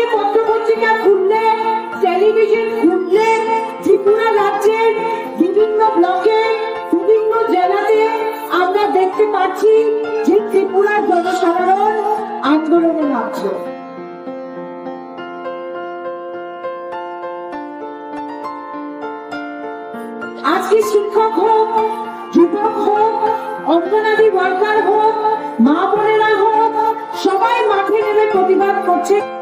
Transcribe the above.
আজকে পত্রপত্রিকা খুললে, টেলিভিশন খুললে ত্রিপুরা রাজ্যের বিভিন্ন ব্লকে, বিভিন্ন জেলাতে আমরা দেখতে পাচ্ছি যে ত্রিপুরার জনসাধারণ আন্দোলনে নামছে। আজকে শিক্ষক হোক, যুবক হোক, অঙ্গনাদি ওয়ার্কার হোক, মা বোনেরা হোক, সবাই মাঠে নেমে প্রতিবাদ করছে।